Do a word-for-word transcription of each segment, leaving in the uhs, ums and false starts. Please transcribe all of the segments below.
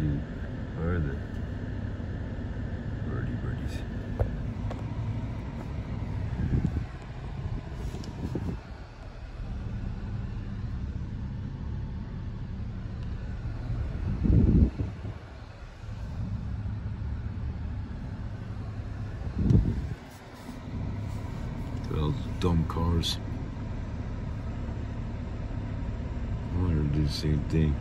cute. Where are they? Birdie birdies. Those dumb cars. I want to do the same thing.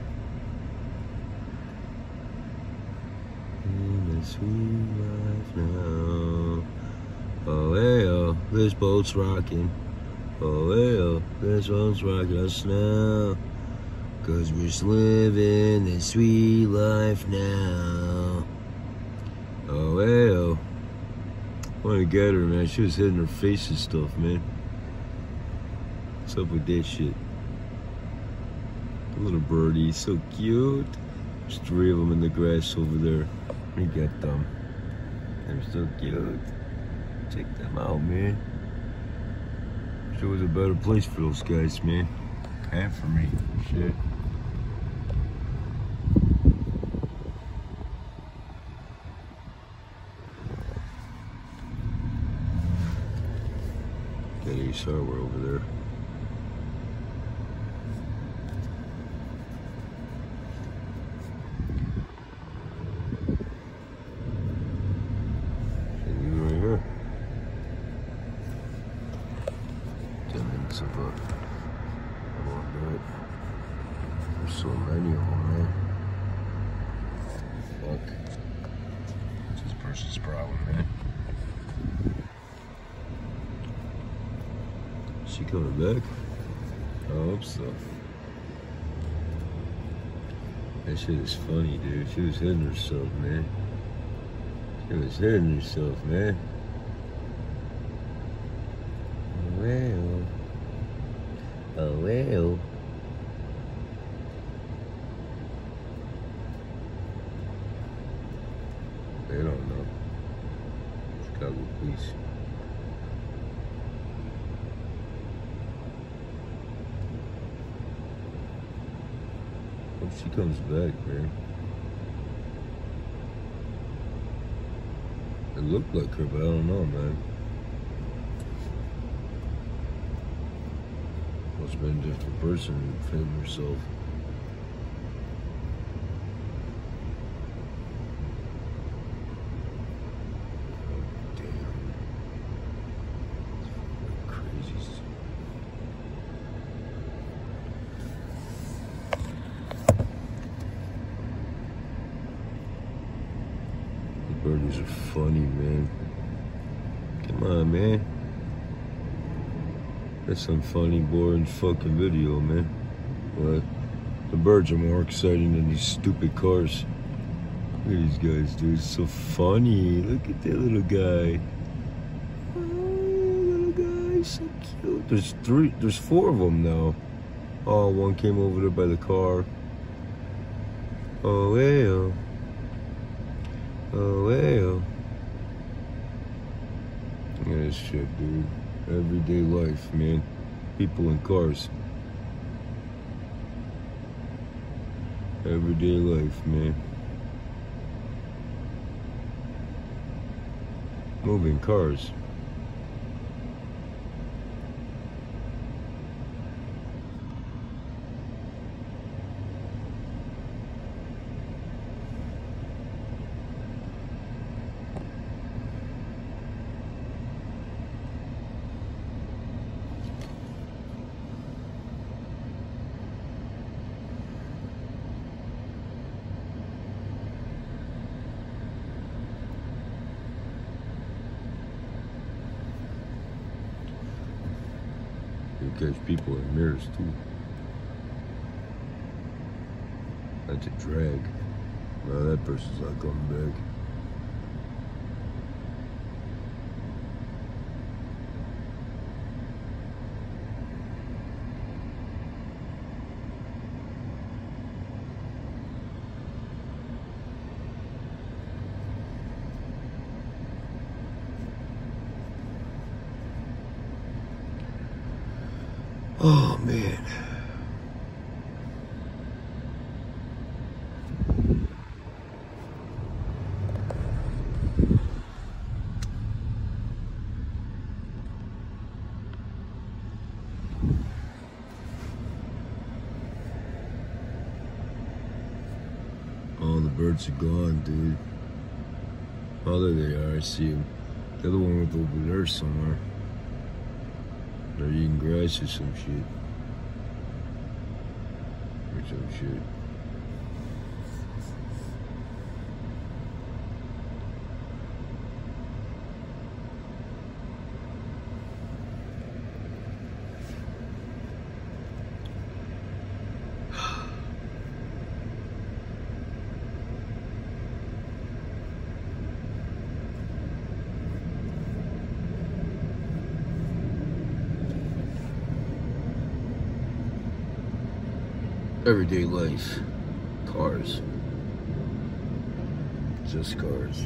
In the sweet life now. Oh, hey, oh, this boat's rocking. Oh, hey, oh, this boat's rocking us now. Cause we're just living the sweet life now. Oh, hey, oh. I want to get her, man. She was hitting her face and stuff, man. What's up with that shit? The little birdie, so cute. There's three of them in the grass over there. We got them. They're so cute. Check them out, man. Wish there was a better place for those guys, man. And for me. Shit. Got Ace Hardware over there. Of a, I won't do it. There's so many of them, man. Fuck. It's this person's problem, man. Is she coming back? I hope so. That shit is funny, dude. She was hitting herself, man. She was hitting herself, man. Well. Oh, well. They don't know. Chicago police. Hope she comes back, man. It looked like her, but I don't know, man. Must have been a different person filming herself. Oh, damn. It's crazy. The birdies are funny, man. Come on, man. That's some funny, boring fucking video, man. But the birds are more exciting than these stupid cars. Look at these guys, dude. It's so funny. Look at that little guy. Oh, little guy, so cute. There's three, there's four of them now. Oh, one came over there by the car. Oh, hey, oh. Oh, hey, oh. Look at this shit, dude. Everyday life, man. People in cars. Everyday life, man. Moving cars. You catch people in mirrors too. That's a drag. Well, that person's not coming back. Oh, man. birds are gone, dude. Oh, there they are. I see them. The other one was over there somewhere. They're eating grass or some shit. Or some shit. Everyday life. Cars. Just cars.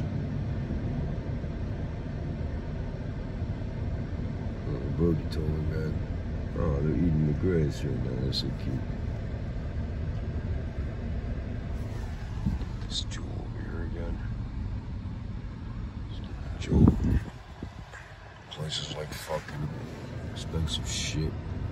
Oh, Brody told me that. Oh, they're eating the grass right now. That's so cute. This Joe over here again. Joe. Place is like fucking expensive shit.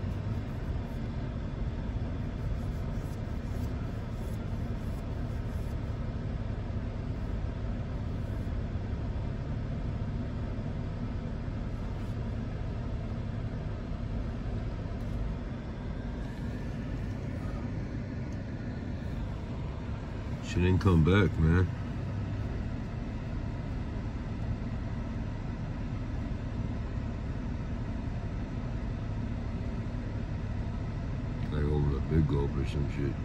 She didn't come back, man. Like over a big gulp or some shit.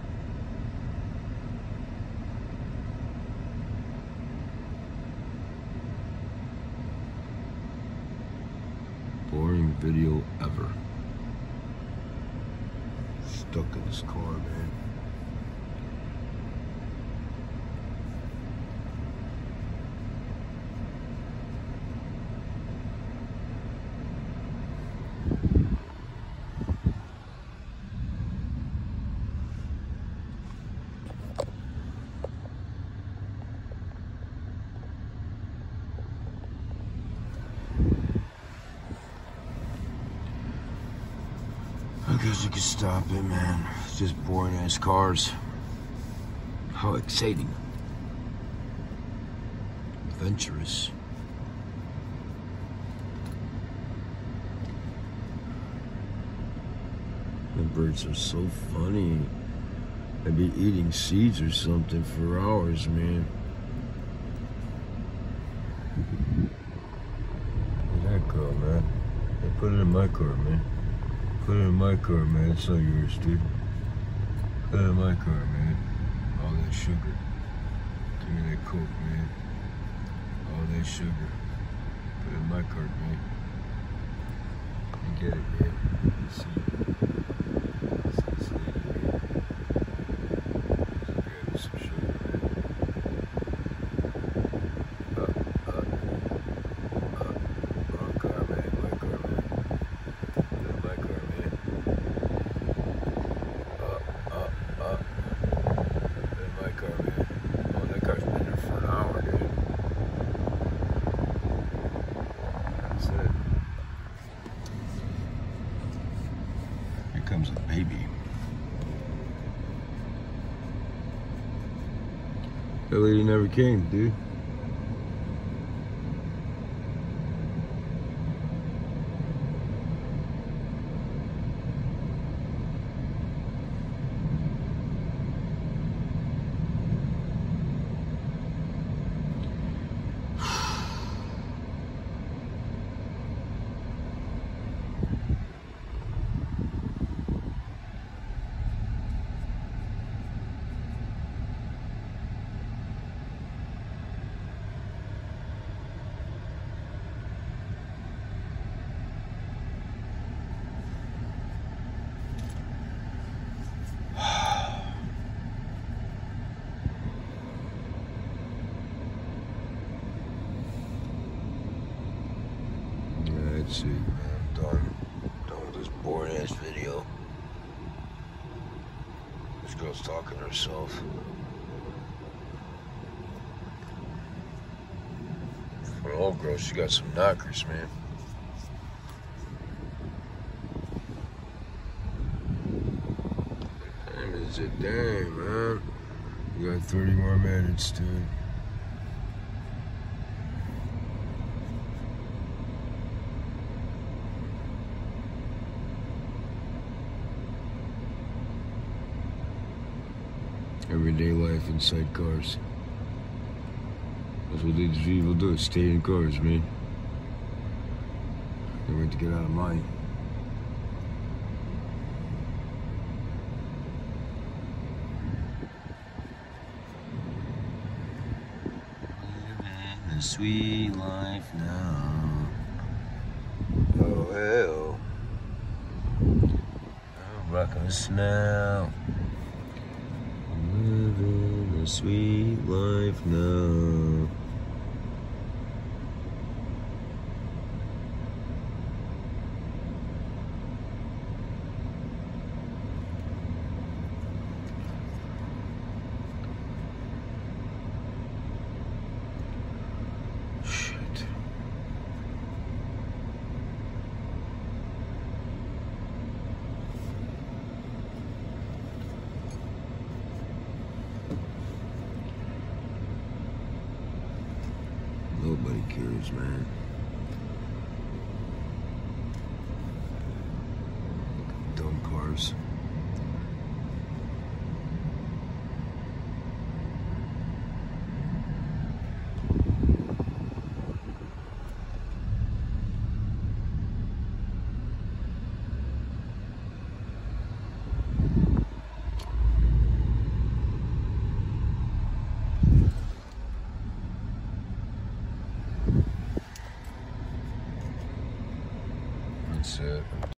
Boring video ever. Stuck in this car, man. I guess you could stop it, man. It's just boring ass cars. How exciting. Adventurous. The birds are so funny. They'd be eating seeds or something for hours, man. Look at that girl, man. Hey, put it in my car, man. Put it in my car, man. It's not yours, dude. Put it in my car, man. All that sugar. Give me that Coke, man. All that sugar. Put it in my car, man. You get it, man. See you. See, see you, man. Grab me some sugar, man. Up, up. Up. My car, man. My car, man. Put it in my car, man. Up, up, up. Put it in my car, man. Oh, that car's been there for an hour, dude. That's it. Here comes a baby. That lady never came, dude. That's it, man. I'm done. Done with this boring ass video. This girl's talking to herself. For an old girl, she got some knockers, man. What time is it? Dang, man. We got thirty more minutes, dude. Everyday life inside cars. That's what these people do, stay in cars, man. They wait to get out of mine. Living a sweet life now. Oh hell. I'm rocking the snow. Living a sweet life now. Shit. Nobody cares, man. Dumb cars. That's it.